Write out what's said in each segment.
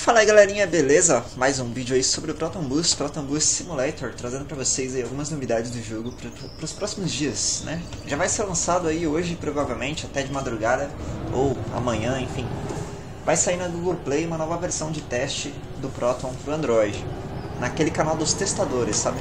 Fala aí galerinha, beleza? Mais um vídeo aí sobre o Proton Boost Simulator, trazendo pra vocês aí algumas novidades do jogo para os próximos dias, né? Já vai ser lançado aí hoje, provavelmente, até de madrugada, ou amanhã, enfim. Vai sair na Google Play uma nova versão de teste do Proton pro Android, naquele canal dos testadores, sabe?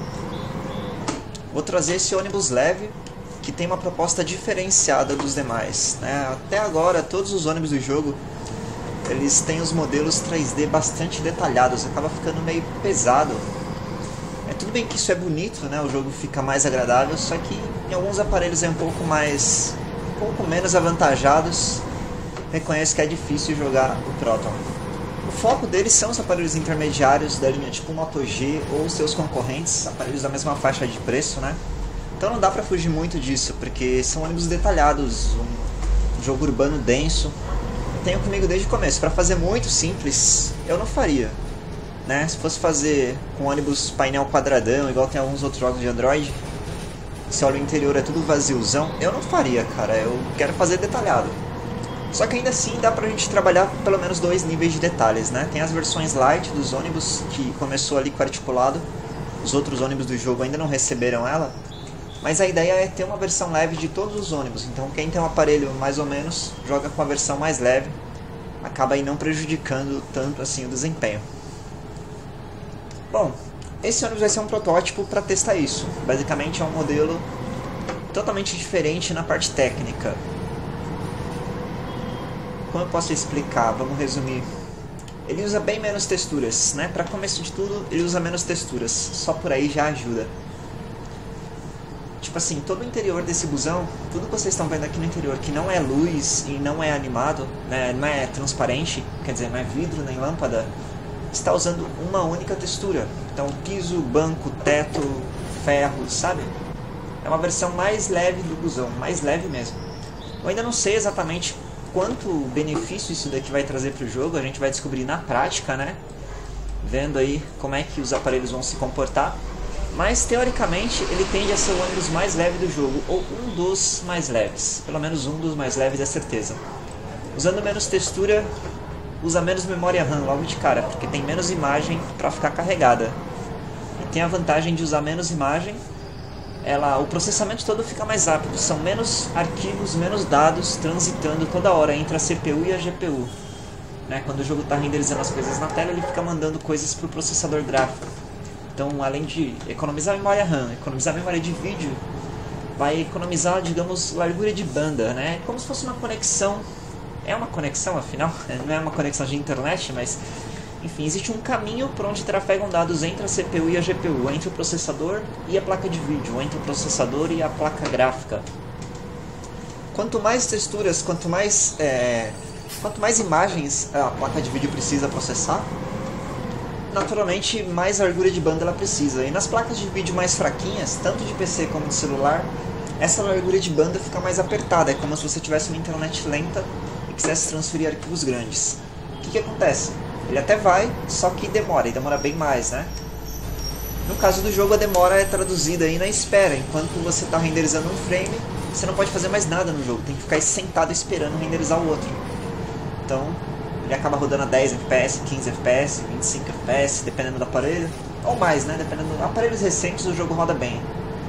Vou trazer esse ônibus leve, que tem uma proposta diferenciada dos demais, né? Até agora, todos os ônibus do jogo eles têm os modelos 3D bastante detalhados, acaba ficando meio pesado. É tudo bem que isso é bonito, né? O jogo fica mais agradável, só que em alguns aparelhos é um pouco menos avantajados. Reconheço que é difícil jogar o Proton. O foco deles são os aparelhos intermediários da linha tipo Moto G ou seus concorrentes, aparelhos da mesma faixa de preço, né? Então não dá pra fugir muito disso, porque são ônibus detalhados, um jogo urbano denso. Tenho comigo desde o começo. Para fazer muito simples, eu não faria, né? Se fosse fazer com ônibus painel quadradão, igual tem alguns outros jogos de Android, se olha o interior é tudo vaziozão, eu não faria, cara. Eu quero fazer detalhado. Só que ainda assim dá pra gente trabalhar pelo menos dois níveis de detalhes, né? Tem as versões light dos ônibus, que começou ali com articulado. Os outros ônibus do jogo ainda não receberam ela. Mas a ideia é ter uma versão leve de todos os ônibus, então quem tem um aparelho mais ou menos, joga com a versão mais leve, acaba aí não prejudicando tanto assim o desempenho. Bom, esse ônibus vai ser um protótipo para testar isso. Basicamente é um modelo totalmente diferente na parte técnica. Como eu posso explicar? Vamos resumir. Ele usa bem menos texturas, né? Para começo de tudo, ele usa menos texturas, só por aí já ajuda. Tipo assim, todo o interior desse busão, tudo que vocês estão vendo aqui no interior que não é luz e não é animado, né, não é transparente, quer dizer, não é vidro nem lâmpada, está usando uma única textura. Então piso, banco, teto, ferro, sabe? É uma versão mais leve do busão, mais leve mesmo. Eu ainda não sei exatamente quanto benefício isso daqui vai trazer para o jogo, a gente vai descobrir na prática, né? Vendo aí como é que os aparelhos vão se comportar. Mas teoricamente ele tende a ser o ônibus mais leve do jogo, ou um dos mais leves, pelo menos um dos mais leves é certeza. Usando menos textura, usa menos memória RAM logo de cara, porque tem menos imagem para ficar carregada. E tem a vantagem de usar menos imagem, o processamento todo fica mais rápido, são menos arquivos, menos dados transitando toda hora entre a CPU e a GPU. Né? Quando o jogo está renderizando as coisas na tela, ele fica mandando coisas para o processador gráfico. Então, além de economizar memória RAM, economizar memória de vídeo, vai economizar, digamos, largura de banda, né? Como se fosse uma conexão. É uma conexão, afinal? Não é uma conexão de internet, mas... Enfim, existe um caminho por onde trafegam dados entre a CPU e a GPU, entre o processador e a placa de vídeo, entre o processador e a placa gráfica. Quanto mais texturas, quanto mais imagens a placa de vídeo precisa processar, naturalmente mais largura de banda ela precisa. E nas placas de vídeo mais fraquinhas, tanto de PC como de celular, essa largura de banda fica mais apertada. É como se você tivesse uma internet lenta e quisesse transferir arquivos grandes. O que acontece? Ele até vai, só que demora, e demora bem mais, né? No caso do jogo, a demora é traduzida aí na espera. Enquanto você está renderizando um frame, você não pode fazer mais nada no jogo, tem que ficar sentado esperando renderizar o outro. Então ele acaba rodando a 10 FPS, 15 FPS, 25 FPS, dependendo do aparelho, ou mais, né? Dependendo de aparelhos recentes, o jogo roda bem.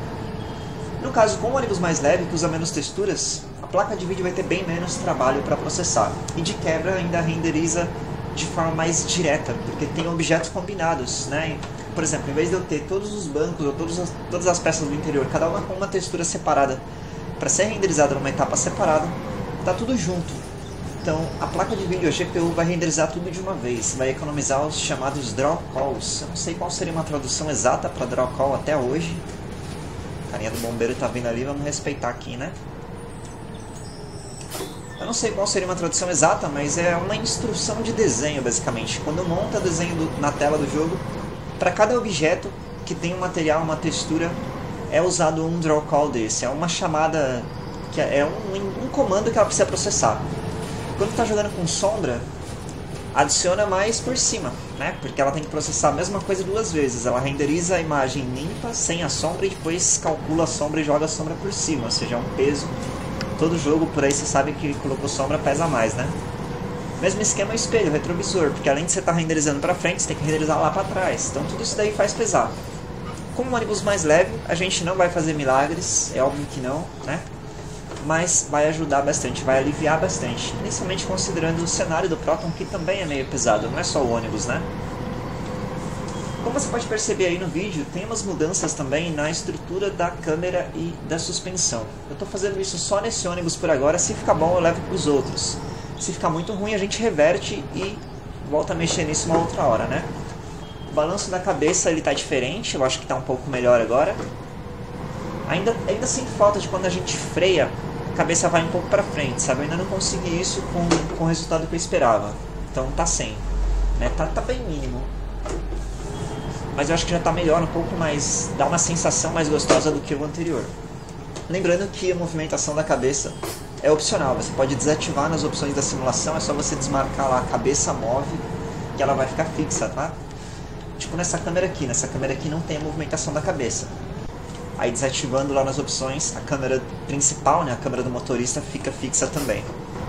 No caso, com o ônibus mais leve, que usa menos texturas, a placa de vídeo vai ter bem menos trabalho para processar. E de quebra ainda renderiza de forma mais direta, porque tem objetos combinados, né? Por exemplo, em vez de eu ter todos os bancos ou todas as peças do interior, cada uma com uma textura separada, para ser renderizada numa etapa separada, tá tudo junto. Então, a placa de vídeo, a GPU, vai renderizar tudo de uma vez, vai economizar os chamados draw calls. Eu não sei qual seria uma tradução exata para draw call até hoje. A carinha do bombeiro tá vindo ali, vamos respeitar aqui, né? Eu não sei qual seria uma tradução exata, mas é uma instrução de desenho, basicamente. Quando monta desenho na tela do jogo, para cada objeto que tem um material, uma textura, é usado um draw call desse. É uma chamada, que é um comando que ela precisa processar. Quando está jogando com sombra, adiciona mais por cima, né? Porque ela tem que processar a mesma coisa duas vezes. Ela renderiza a imagem limpa, sem a sombra, e depois calcula a sombra e joga a sombra por cima, ou seja, é um peso. Todo jogo por aí você sabe que colocou sombra pesa mais, né? Mesmo esquema é o espelho, o retrovisor, porque além de você estar renderizando para frente, você tem que renderizar lá para trás. Então tudo isso daí faz pesar. Como um ônibus mais leve, a gente não vai fazer milagres, é óbvio que não, né? Mas vai ajudar bastante, vai aliviar bastante. Principalmente considerando o cenário do Proton, que também é meio pesado, não é só o ônibus, né? Como você pode perceber aí no vídeo, tem umas mudanças também na estrutura da câmera e da suspensão. Eu estou fazendo isso só nesse ônibus por agora, se ficar bom eu levo para os outros. Se ficar muito ruim a gente reverte e volta a mexer nisso uma outra hora, né? O balanço da cabeça ele tá diferente, eu acho que está um pouco melhor agora. Ainda sinto falta de quando a gente freia, a cabeça vai um pouco para frente, sabe? Eu ainda não consegui isso com o resultado que eu esperava. Então tá sem, né? Tá bem mínimo. Mas eu acho que já está melhor, um pouco mais, dá uma sensação mais gostosa do que o anterior. Lembrando que a movimentação da cabeça é opcional, você pode desativar nas opções da simulação, é só você desmarcar lá a cabeça move, que ela vai ficar fixa, tá? Tipo nessa câmera aqui não tem a movimentação da cabeça. Aí desativando lá nas opções, a câmera principal, né, a câmera do motorista, fica fixa também.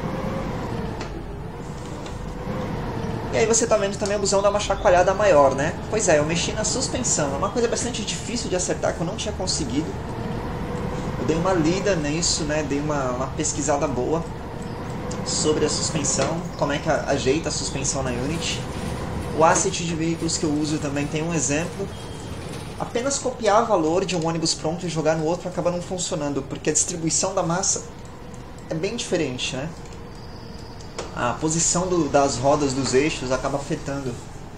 E aí você tá vendo também o busão dar uma chacoalhada maior, né? Pois é, eu mexi na suspensão, é uma coisa bastante difícil de acertar que eu não tinha conseguido. Eu dei uma lida nisso, né? Dei uma pesquisada boa sobre a suspensão, como é que ajeita a suspensão na Unity. O asset de veículos que eu uso também tem um exemplo. Apenas copiar valor de um ônibus pronto e jogar no outro acaba não funcionando, porque a distribuição da massa é bem diferente, né? A posição das rodas dos eixos acaba afetando.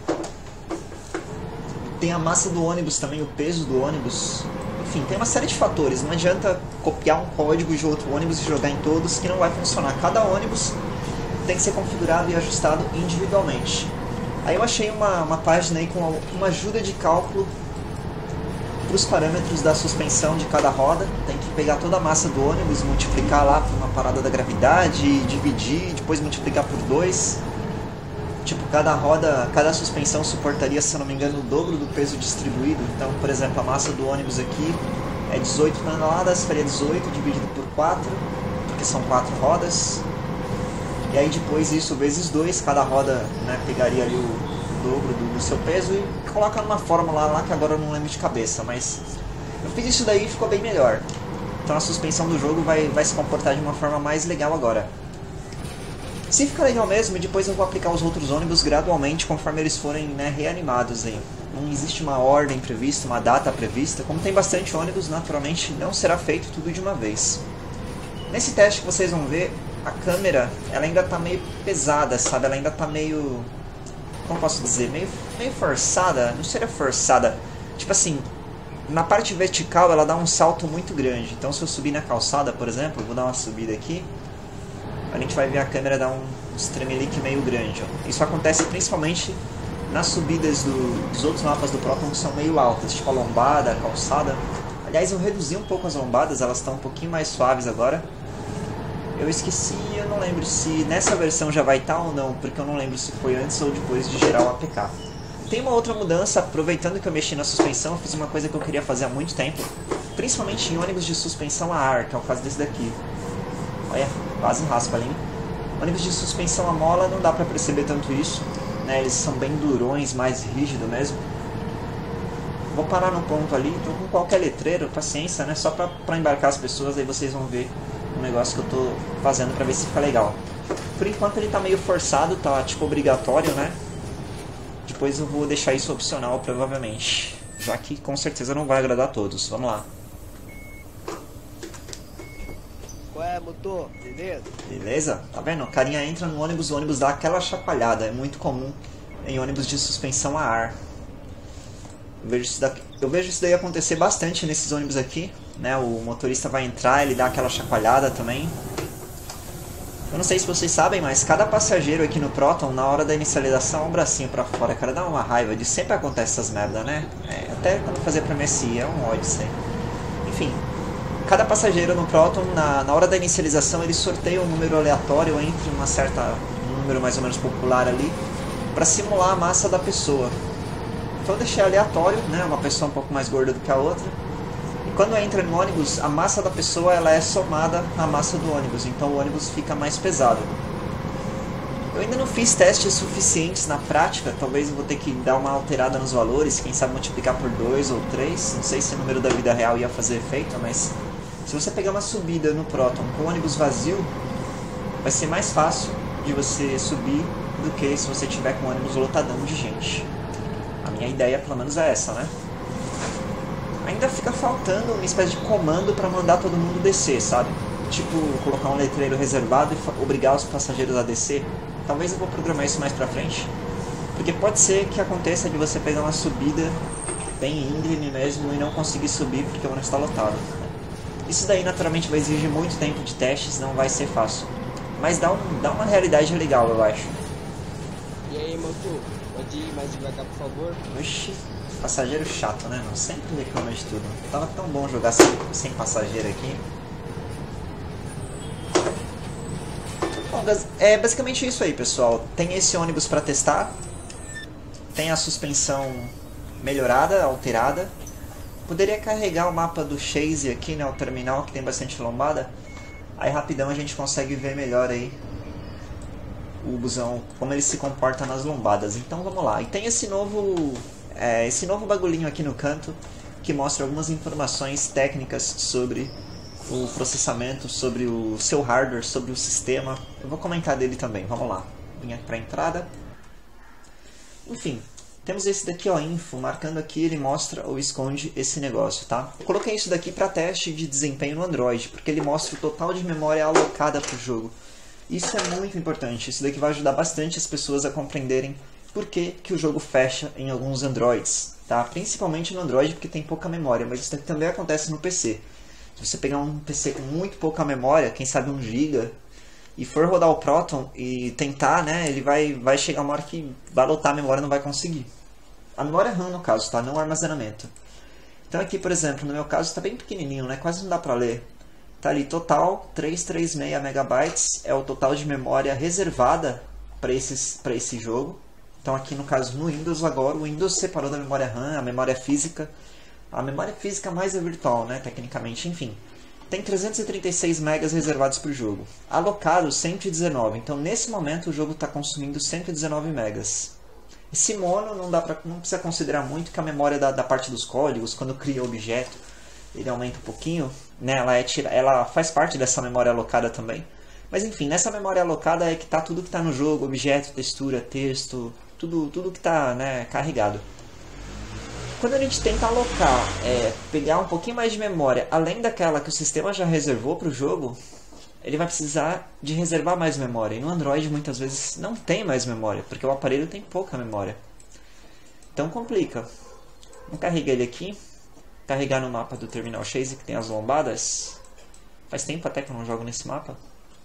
Tem a massa do ônibus também, o peso do ônibus. Enfim, tem uma série de fatores. Não adianta copiar um código de outro ônibus e jogar em todos, que não vai funcionar. Cada ônibus tem que ser configurado e ajustado individualmente. Aí eu achei uma página aí com uma ajuda de cálculo para os parâmetros da suspensão de cada roda. Tem que pegar toda a massa do ônibus, multiplicar lá por uma parada da gravidade, dividir, depois multiplicar por 2. Tipo, cada suspensão suportaria, se eu não me engano, o dobro do peso distribuído. Então, por exemplo, a massa do ônibus aqui é 18 toneladas, faria 18 dividido por 4, porque são 4 rodas. E aí depois isso vezes 2, cada roda, né, pegaria ali o dobro do seu peso e coloca numa fórmula lá que agora eu não lembro de cabeça, mas eu fiz isso daí e ficou bem melhor. Então a suspensão do jogo vai se comportar de uma forma mais legal agora. Se ficar legal mesmo, depois eu vou aplicar os outros ônibus gradualmente conforme eles forem, né, reanimados aí. Não existe uma ordem prevista, uma data prevista. Como tem bastante ônibus, naturalmente não será feito tudo de uma vez. Nesse teste que vocês vão ver, a câmera ela ainda está meio pesada, sabe? Ela ainda está meio... como posso dizer? Meio forçada. Não seria forçada. Tipo assim, na parte vertical ela dá um salto muito grande. Então se eu subir na calçada, por exemplo, eu vou dar uma subida aqui, a gente vai ver a câmera dar um tremelique meio grande. Ó. Isso acontece principalmente nas subidas dos outros mapas do Proton, que são meio altas, tipo a lombada, a calçada. Aliás, eu reduzi um pouco as lombadas, elas estão um pouquinho mais suaves agora. Eu esqueci, eu não lembro se nessa versão já vai estar ou não, porque eu não lembro se foi antes ou depois de gerar o APK. Tem uma outra mudança, aproveitando que eu mexi na suspensão, eu fiz uma coisa que eu queria fazer há muito tempo, principalmente em ônibus de suspensão a ar, que é o caso desse daqui. Olha, quase raspa ali. Ônibus de suspensão a mola não dá pra perceber tanto isso, né? Eles são bem durões, mais rígidos mesmo. Vou parar no ponto ali, tô com qualquer letreiro, paciência, né? Só pra embarcar as pessoas, aí vocês vão ver um negócio que eu tô fazendo pra ver se fica legal. Por enquanto ele tá meio forçado, tá tipo obrigatório, né? Depois eu vou deixar isso opcional, provavelmente. Já que com certeza não vai agradar a todos. Vamos lá. Qual é, motor? Beleza? Beleza? Tá vendo? O carinha entra no ônibus, o ônibus dá aquela chacoalhada. É muito comum em ônibus de suspensão a ar. Eu vejo isso daí acontecer bastante nesses ônibus aqui, né? O motorista vai entrar, ele dá aquela chacoalhada também. Eu não sei se vocês sabem, mas cada passageiro aqui no Proton, na hora da inicialização, é um bracinho pra fora. Cara, dá uma raiva de sempre acontece essas merda, né? Até quando fazer pra MSI, é um ódio isso aí. Enfim, cada passageiro no Proton, na hora da inicialização, ele sorteia um número aleatório entre um número mais ou menos popular ali, pra simular a massa da pessoa. Então eu deixei aleatório, né? Uma pessoa um pouco mais gorda do que a outra. E quando entra no ônibus, a massa da pessoa ela é somada à massa do ônibus. Então o ônibus fica mais pesado. Eu ainda não fiz testes suficientes na prática, talvez eu vou ter que dar uma alterada nos valores, quem sabe multiplicar por 2 ou 3, não sei se o número da vida real ia fazer efeito, mas se você pegar uma subida no Proton com ônibus vazio, vai ser mais fácil de você subir do que se você tiver com ônibus lotadão de gente. A minha ideia pelo menos é essa, né? Ainda fica faltando uma espécie de comando para mandar todo mundo descer, sabe? Tipo, colocar um letreiro reservado e obrigar os passageiros a descer. Talvez eu vou programar isso mais pra frente. Porque pode ser que aconteça de você pegar uma subida bem íngreme mesmo e não conseguir subir porque o ônibus está lotado. Isso daí naturalmente vai exigir muito tempo de testes, não vai ser fácil. Mas dá uma realidade legal, eu acho. E aí, Motu, pode ir mais devagar, por favor? Oxi, passageiro chato, né, mano? Sempre reclama de tudo. Tava tão bom jogar sem passageiro aqui. Bom, é basicamente isso aí, pessoal. Tem esse ônibus para testar. Tem a suspensão melhorada, alterada. Poderia carregar o mapa do Chase aqui, né, o terminal que tem bastante lombada. Aí rapidão a gente consegue ver melhor aí o busão, como ele se comporta nas lombadas. Então vamos lá. E tem esse novo bagulhinho aqui no canto que mostra algumas informações técnicas sobre o processamento, sobre o seu hardware, sobre o sistema. Eu vou comentar dele também, vamos lá. Vim aqui para a entrada. Enfim, temos esse daqui, ó, info, marcando aqui, ele mostra ou esconde esse negócio, tá? Eu coloquei isso daqui para teste de desempenho no Android, porque ele mostra o total de memória alocada para o jogo. Isso é muito importante, isso daqui vai ajudar bastante as pessoas a compreenderem por que o jogo fecha em alguns Androids, tá? Principalmente no Android, porque tem pouca memória, mas isso daqui também acontece no PC. Se você pegar um PC com muito pouca memória, quem sabe 1 GB, e for rodar o Proton e tentar, né, ele vai chegar uma hora que vai lotar a memória e não vai conseguir. A memória RAM no caso, tá? Não o armazenamento. Então aqui, por exemplo, no meu caso está bem pequenininho, né? Quase não dá pra ler. Tá ali, total 336 MB é o total de memória reservada para esse jogo. Então aqui no caso no Windows agora, o Windows separou da memória RAM, a memória física mais é virtual, né, tecnicamente, enfim. Tem 336 megas reservados para o jogo. Alocados 119, então nesse momento o jogo está consumindo 119 megas. Esse mono não precisa considerar muito, que a memória da parte dos códigos, quando cria o objeto, ele aumenta um pouquinho, né, ela faz parte dessa memória alocada também. Mas enfim, nessa memória alocada é que está tudo que está no jogo, objeto, textura, texto, tudo que está, né, carregado. Quando a gente tenta alocar, pegar um pouquinho mais de memória, além daquela que o sistema já reservou para o jogo, ele vai precisar de reservar mais memória. E no Android muitas vezes não tem mais memória, porque o aparelho tem pouca memória. Então complica. Vamos carregar ele aqui, carregar no mapa do Terminal Chase, que tem as lombadas. Faz tempo até que eu não jogo nesse mapa.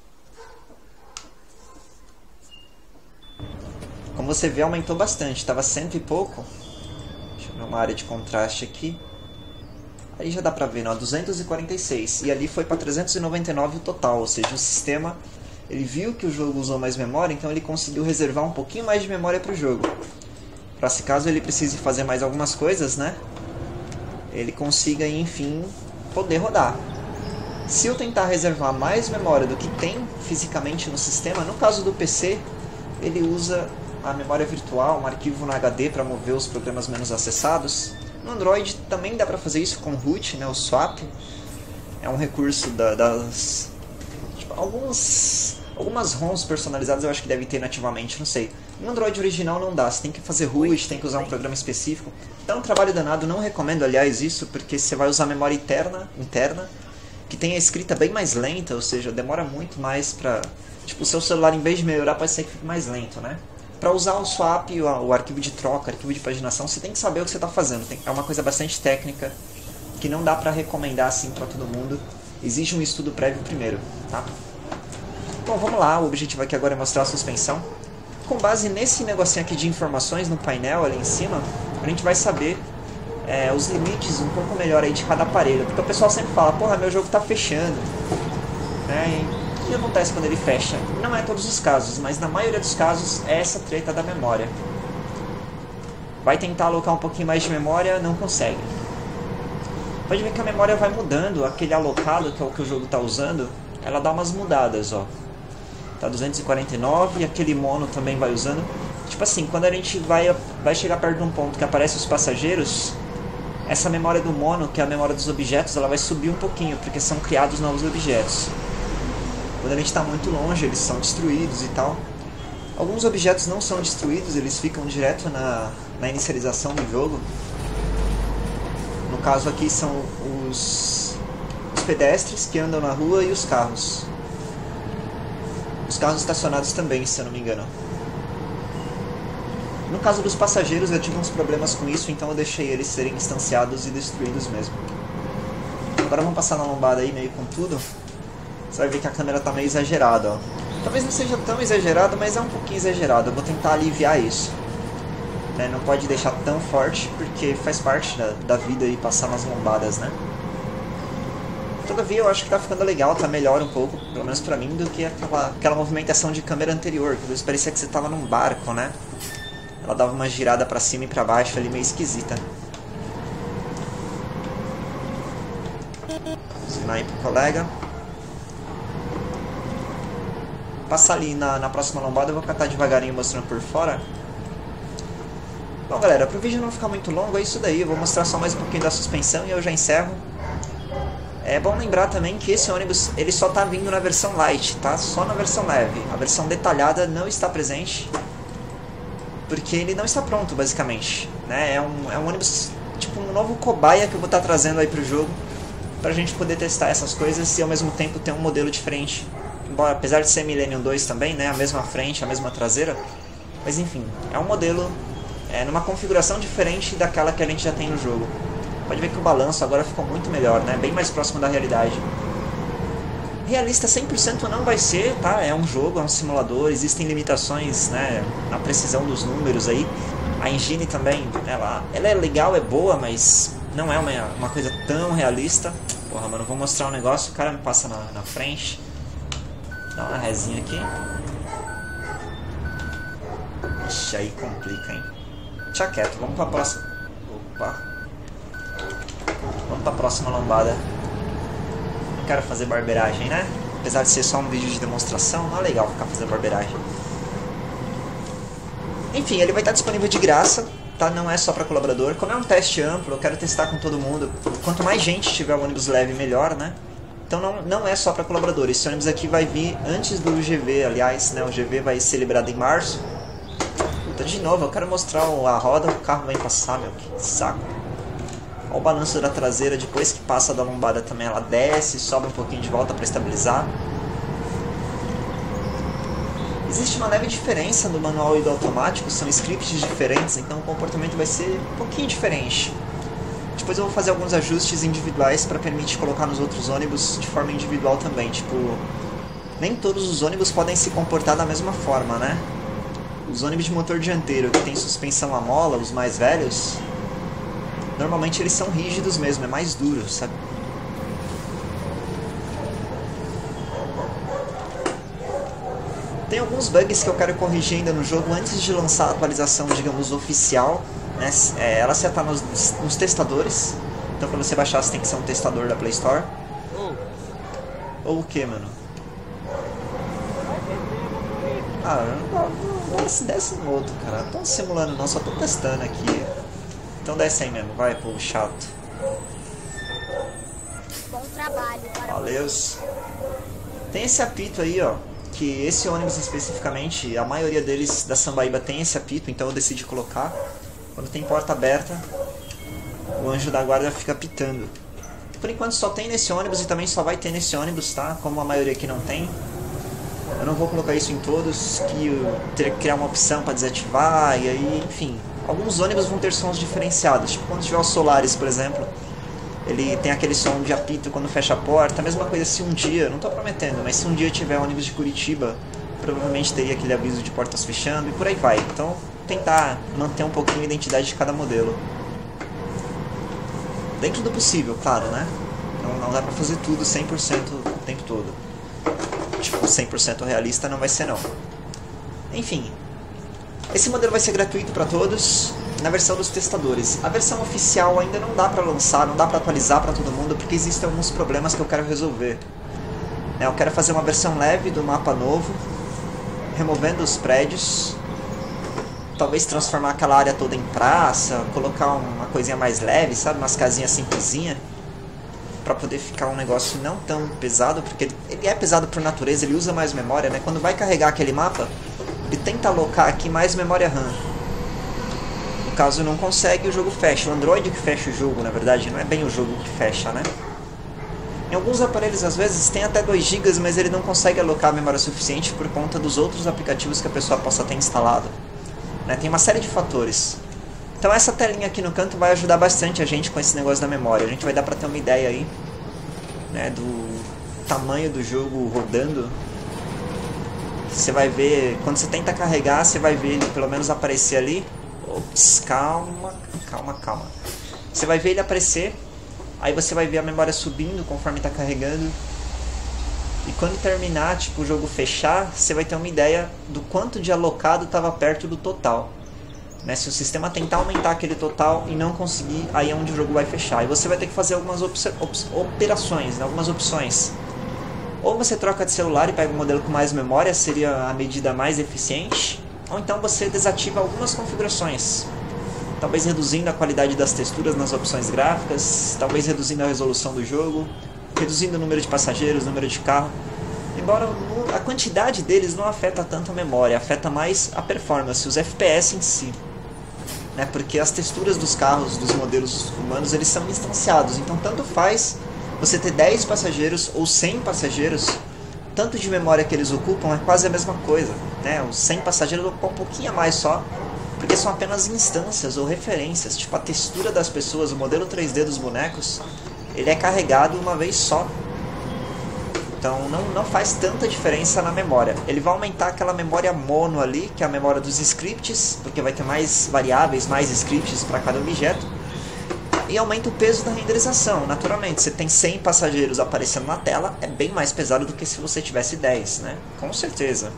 Como você vê, aumentou bastante, estava 100 e pouco. Uma área de contraste aqui. Aí já dá pra ver, ó, 246. E ali foi para 399 o total. Ou seja, o sistema ele viu que o jogo usou mais memória, então ele conseguiu reservar um pouquinho mais de memória para o jogo. Para se caso ele precise fazer mais algumas coisas, né, ele consiga, enfim, poder rodar. Se eu tentar reservar mais memória do que tem fisicamente no sistema, no caso do PC, ele usa a memória virtual, um arquivo no HD para mover os programas menos acessados. No Android também dá para fazer isso com root, né, o swap. É um recurso das... Tipo, algumas ROMs personalizadas eu acho que deve ter nativamente, não sei. No Android original não dá, você tem que fazer root, tem que usar um programa específico. Então é um trabalho danado, não recomendo aliás isso, porque você vai usar memória interna, que tem a escrita bem mais lenta, ou seja, demora muito mais para... Tipo, o seu celular em vez de melhorar pode ser que fique mais lento, né? Para usar o swap, o arquivo de troca, arquivo de paginação, você tem que saber o que você está fazendo. É uma coisa bastante técnica, que não dá para recomendar assim para todo mundo. Exige um estudo prévio primeiro, tá? Bom, vamos lá. O objetivo aqui agora é mostrar a suspensão. Com base nesse negocinho aqui de informações no painel ali em cima, a gente vai saber os limites um pouco melhor aí de cada aparelho. Porque o pessoal sempre fala, porra, meu jogo está fechando, né? O que acontece quando ele fecha? Não é todos os casos, mas na maioria dos casos é essa treta da memória. Vai tentar alocar um pouquinho mais de memória, não consegue. Pode ver que a memória vai mudando, aquele alocado, que é o que o jogo está usando, ela dá umas mudadas, ó. Tá 249, e aquele mono também vai usando. Tipo assim, quando a gente vai chegar perto de um ponto que aparece os passageiros, essa memória do mono, que é a memória dos objetos, ela vai subir um pouquinho, porque são criados novos objetos. Quando a gente está muito longe, eles são destruídos e tal. Alguns objetos não são destruídos, eles ficam direto na inicialização do jogo. No caso aqui são os pedestres que andam na rua e os carros. Os carros estacionados também, se eu não me engano. No caso dos passageiros eu tive uns problemas com isso, então eu deixei eles serem instanciados e destruídos mesmo. Agora vamos passar na lombada aí meio com tudo. Você vai ver que a câmera tá meio exagerada, ó. Talvez não seja tão exagerado, mas é um pouquinho exagerado. Eu vou tentar aliviar isso. Não pode deixar tão forte, porque faz parte da vida aí passar nas lombadas, né? Todavia eu acho que tá ficando legal, tá melhor um pouco, pelo menos pra mim, do que aquela movimentação de câmera anterior, que às vezes parecia que você tava num barco, né? Ela dava uma girada pra cima e pra baixo ali, meio esquisita. Zoomar aí pro colega. Passar ali na próxima lombada, eu vou catar devagarinho mostrando por fora. Bom galera, pro vídeo não ficar muito longo, é isso daí. Eu vou mostrar só mais um pouquinho da suspensão e eu já encerro. É bom lembrar também que esse ônibus ele só tá vindo na versão light, tá? Só na versão leve. A versão detalhada não está presente, porque ele não está pronto, basicamente, né? É um ônibus, tipo um novo cobaia que eu vou estar trazendo aí pro jogo, pra gente poder testar essas coisas e ao mesmo tempo ter um modelo diferente. Embora, apesar de ser Millennium 2 também, né? A mesma frente, a mesma traseira. Mas enfim, é um modelo numa configuração diferente daquela que a gente já tem no jogo. Pode ver que o balanço agora ficou muito melhor, né? Bem mais próximo da realidade. Realista 100% não vai ser, tá? É um jogo, é um simulador, existem limitações, né, na precisão dos números aí. A engine também, ela é legal, é boa, mas não é uma coisa tão realista. Porra, mano, vou mostrar um negócio, o cara me passa na frente. Dá uma resinha aqui. Ixi, aí complica, hein? Deixa quieto, vamos pra próxima. Opa. Vamos pra próxima lombada. Não quero fazer barbeiragem, né? Apesar de ser só um vídeo de demonstração, não é legal ficar fazendo barbeiragem. Enfim, ele vai estar disponível de graça, tá? Não é só para colaborador. Como é um teste amplo, eu quero testar com todo mundo. Quanto mais gente tiver o ônibus leve, melhor, né? Então não é só para colaborador. Esse ônibus aqui vai vir antes do GV, aliás, né? O GV vai ser liberado em março. Puta, de novo, eu quero mostrar a roda, o carro vai passar, meu, que saco. Olha o balanço da traseira, depois que passa da lombada também ela desce, sobe um pouquinho de volta para estabilizar. Existe uma leve diferença do manual e do automático, são scripts diferentes, então o comportamento vai ser um pouquinho diferente. Depois eu vou fazer alguns ajustes individuais para permitir colocar nos outros ônibus de forma individual também, tipo... Nem todos os ônibus podem se comportar da mesma forma, né? Os ônibus de motor dianteiro que tem suspensão a mola, os mais velhos... Normalmente eles são rígidos mesmo, é mais duro, sabe? Tem alguns bugs que eu quero corrigir ainda no jogo antes de lançar a atualização, digamos, oficial, né? Ela já está nos testadores, então para você baixar você tem que ser um testador da Play Store. Ou o que, mano? Ah, desce no outro, cara. Não tô simulando não, só tô testando aqui. Então desce aí mesmo, vai, povo chato. Bom trabalho. Valeu. Tem esse apito aí, ó. Que esse ônibus especificamente, a maioria deles da Sambaíba tem esse apito, então eu decidi colocar. Quando tem porta aberta, o anjo da guarda fica apitando. Por enquanto só tem nesse ônibus e também só vai ter nesse ônibus, tá? Como a maioria aqui não tem. Eu não vou colocar isso em todos, que eu teria que criar uma opção para desativar, e aí, enfim. Alguns ônibus vão ter sons diferenciados, tipo quando tiver o Solaris, por exemplo. Ele tem aquele som de apito quando fecha a porta. A mesma coisa se um dia, não estou prometendo, mas se um dia tiver ônibus de Curitiba, provavelmente teria aquele aviso de portas fechando e por aí vai. Então, tentar manter um pouquinho a identidade de cada modelo. Dentro do possível, claro, né? Não dá pra fazer tudo 100% o tempo todo. Tipo, 100% realista não vai ser não. Enfim, esse modelo vai ser gratuito para todos. Na versão dos testadores. A versão oficial ainda não dá pra lançar, não dá pra atualizar pra todo mundo, porque existem alguns problemas que eu quero resolver. Eu quero fazer uma versão leve do mapa novo, removendo os prédios, talvez transformar aquela área toda em praça, colocar uma coisinha mais leve, sabe, umas casinhas simplesinhas, para poder ficar um negócio não tão pesado, porque ele é pesado por natureza, ele usa mais memória, né? Quando vai carregar aquele mapa, ele tenta alocar aqui mais memória RAM. No caso não consegue, o jogo fecha. O Android que fecha o jogo, na verdade, não é bem o jogo que fecha, né? Em alguns aparelhos, às vezes, tem até 2 GB, mas ele não consegue alocar a memória suficiente por conta dos outros aplicativos que a pessoa possa ter instalado, né? Tem uma série de fatores. Então essa telinha aqui no canto vai ajudar bastante a gente com esse negócio da memória. A gente vai dar pra ter uma ideia aí, né, do tamanho do jogo rodando. Você vai ver, quando você tenta carregar, você vai ver ele pelo menos aparecer ali. Ops, calma. Você vai ver ele aparecer. Aí você vai ver a memória subindo conforme está carregando. E quando terminar, tipo, o jogo fechar, você vai ter uma ideia do quanto de alocado estava perto do total, né? Se o sistema tentar aumentar aquele total e não conseguir, aí é onde o jogo vai fechar. E você vai ter que fazer algumas operações, né? Algumas opções. Ou você troca de celular e pega um modelo com mais memória, seria a medida mais eficiente. Ou então você desativa algumas configurações. Talvez reduzindo a qualidade das texturas nas opções gráficas, talvez reduzindo a resolução do jogo, reduzindo o número de passageiros, o número de carro. Embora a quantidade deles não afeta tanto a memória, afeta mais a performance, os FPS em si, né? Porque as texturas dos carros, dos modelos humanos, eles são instanciados, então tanto faz você ter 10 passageiros ou 100 passageiros, tanto de memória que eles ocupam é quase a mesma coisa, né? Os 100 passageiros ocupam um pouquinho a mais só, porque são apenas instâncias ou referências, tipo a textura das pessoas, o modelo 3D dos bonecos, ele é carregado uma vez só. Então não faz tanta diferença na memória. Ele vai aumentar aquela memória mono ali, que é a memória dos scripts, porque vai ter mais variáveis, mais scripts para cada objeto. E aumenta o peso da renderização, naturalmente. Você tem 100 passageiros aparecendo na tela, é bem mais pesado do que se você tivesse 10, né? Com certeza.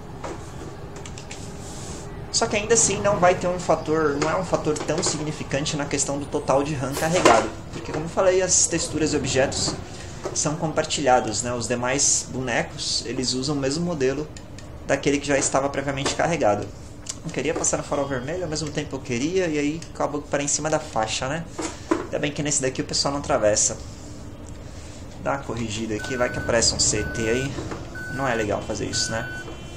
Só que ainda assim não vai ter um fator, não é um fator tão significante na questão do total de RAM carregado, porque como eu falei, as texturas e objetos são compartilhados, né? Os demais bonecos, eles usam o mesmo modelo daquele que já estava previamente carregado. Não queria passar no farol vermelho, ao mesmo tempo eu queria, e aí acabou para em cima da faixa, né? Ainda bem que nesse daqui o pessoal não atravessa. Dá uma corrigida aqui, vai que aparece um CT aí. Não é legal fazer isso, né?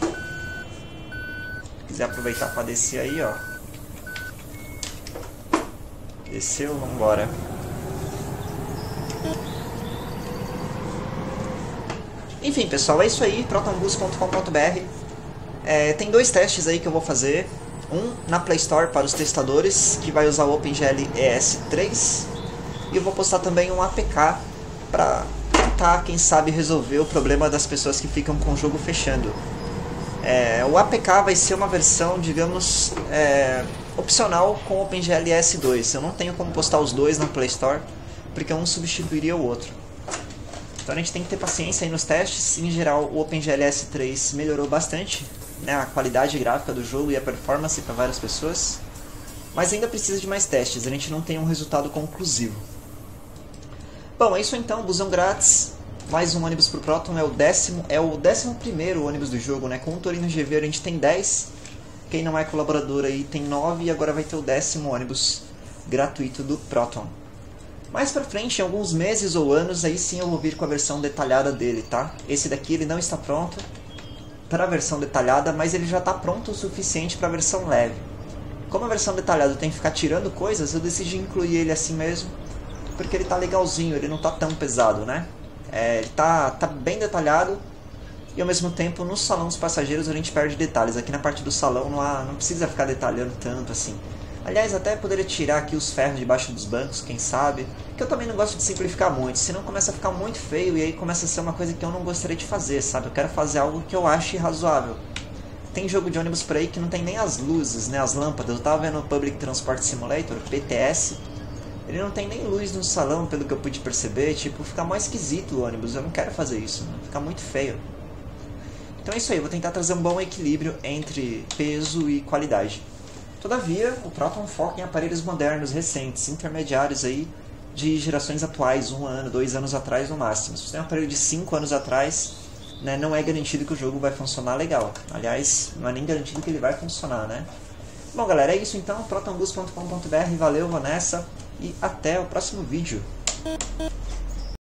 Quiser aproveitar para descer aí, ó. Desceu, vambora. Enfim, pessoal, é isso aí. protonbus.com.br. Tem 2 testes aí que eu vou fazer. Um na Play Store para os testadores, que vai usar o OpenGL ES3. E eu vou postar também um APK para tentar, quem sabe, resolver o problema das pessoas que ficam com o jogo fechando. O APK vai ser uma versão, digamos, opcional com o OpenGL ES2. Eu não tenho como postar os dois na Play Store, porque um substituiria o outro. Então a gente tem que ter paciência aí nos testes. Em geral, o OpenGL ES3 melhorou bastante, né, a qualidade gráfica do jogo e a performance para várias pessoas. Mas ainda precisa de mais testes, a gente não tem um resultado conclusivo. Bom, é isso então, busão grátis. Mais um ônibus pro Proton, é o 11º ônibus do jogo, né? Com o Torino GV a gente tem 10. Quem não é colaborador aí tem 9 e agora vai ter o 10º ônibus gratuito do Proton. Mais pra frente, em alguns meses ou anos, aí sim eu vou vir com a versão detalhada dele, tá? Esse daqui ele não está pronto para a versão detalhada, mas ele já está pronto o suficiente para a versão leve. Como a versão detalhada tem que ficar tirando coisas, eu decidi incluir ele assim mesmo, porque ele tá legalzinho, ele não tá tão pesado, né? Ele tá bem detalhado e ao mesmo tempo no salão dos passageiros a gente perde detalhes. Aqui na parte do salão não precisa ficar detalhando tanto assim. Aliás, até poderia tirar aqui os ferros debaixo dos bancos, quem sabe. Que eu também não gosto de simplificar muito, senão começa a ficar muito feio e aí começa a ser uma coisa que eu não gostaria de fazer, sabe? Eu quero fazer algo que eu ache razoável. Tem jogo de ônibus por aí que não tem nem as luzes, né, as lâmpadas. Eu tava vendo o Public Transport Simulator, PTS. Ele não tem nem luz no salão, pelo que eu pude perceber. Tipo, fica mais esquisito o ônibus. Eu não quero fazer isso, fica muito feio. Então é isso aí, eu vou tentar trazer um bom equilíbrio entre peso e qualidade. Todavia, o Proton foca em aparelhos modernos, recentes, intermediários aí, de gerações atuais, 1 ano, 2 anos atrás no máximo. Se você tem um aparelho de 5 anos atrás, né, não é garantido que o jogo vai funcionar legal. Aliás, não é nem garantido que ele vai funcionar, né? Bom, galera, é isso então. protonbus.com.br, valeu, vou nessa e até o próximo vídeo.